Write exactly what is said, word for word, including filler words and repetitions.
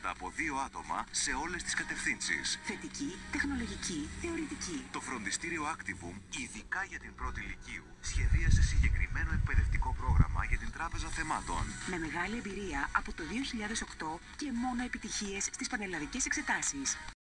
προγράμματα από δύο άτομα σε όλες τις κατευθύνσεις. Θετική, τεχνολογική, θεωρητική. Το φροντιστήριο Activum, ειδικά για την πρώτη λυκείου, σχεδίασε συγκεκριμένο εκπαιδευτικό πρόγραμμα για την Τράπεζα Θεμάτων. Με μεγάλη εμπειρία από το δύο χιλιάδες οκτώ και μόνο επιτυχίες στις πανελλαδικές εξετάσεις.